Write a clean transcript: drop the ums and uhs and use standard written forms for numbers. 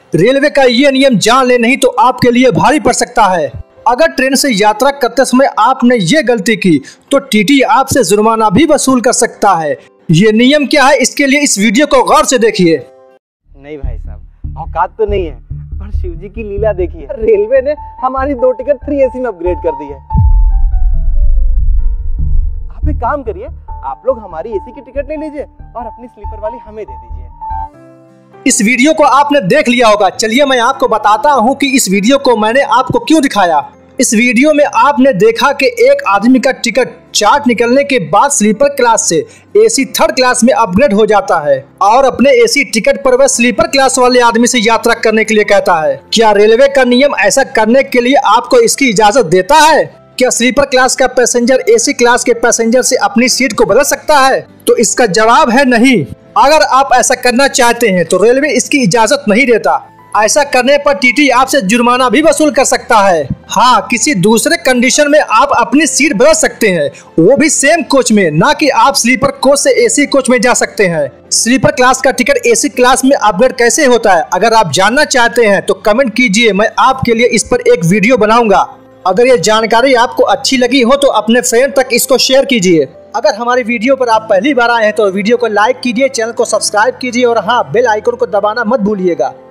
Railway का ये नियम जान ले, नहीं तो आपके लिए भारी पड़ सकता है। अगर ट्रेन से यात्रा करते समय आपने ये गलती की तो टीटी आपसे जुर्माना भी वसूल कर सकता है। ये नियम क्या है, इसके लिए इस वीडियो को गौर से देखिए। नहीं भाई साहब, औकात तो नहीं है, पर शिव जी की लीला देखिए। रेलवे ने हमारी 2 टिकट 3 AC में अपग्रेड कर दी है। आप एक काम करिए, आप लोग हमारी AC की टिकट ले लीजिए और अपनी स्लीपर वाली हमें दे दीजिए। इस वीडियो को आपने देख लिया होगा। चलिए मैं आपको बताता हूँ कि इस वीडियो को मैंने आपको क्यों दिखाया। इस वीडियो में आपने देखा कि एक आदमी का टिकट चार्ट निकलने के बाद स्लीपर क्लास से AC 3rd क्लास में अपग्रेड हो जाता है और अपने AC टिकट पर वह स्लीपर क्लास वाले आदमी से यात्रा करने के लिए कहता है। क्या रेलवे का नियम ऐसा करने के लिए आपको इसकी इजाजत देता है? क्या स्लीपर क्लास का पैसेंजर AC क्लास के पैसेंजर से अपनी सीट को बदल सकता है? तो इसका जवाब है नहीं। अगर आप ऐसा करना चाहते हैं तो रेलवे इसकी इजाजत नहीं देता। ऐसा करने पर टीटी आपसे जुर्माना भी वसूल कर सकता है। हाँ, किसी दूसरे कंडीशन में आप अपनी सीट बदल सकते हैं, वो भी सेम कोच में, ना कि आप स्लीपर कोच से AC कोच में जा सकते हैं। स्लीपर क्लास का टिकट AC क्लास में अपग्रेड कैसे होता है, अगर आप जानना चाहते हैं तो कमेंट कीजिए, मैं आपके लिए इस पर एक वीडियो बनाऊंगा। अगर ये जानकारी आपको अच्छी लगी हो तो अपने फ्रेंड तक इसको शेयर कीजिए। अगर हमारी वीडियो पर आप पहली बार आए हैं तो वीडियो को लाइक कीजिए, चैनल को सब्सक्राइब कीजिए और हाँ, बेल आइकन को दबाना मत भूलिएगा।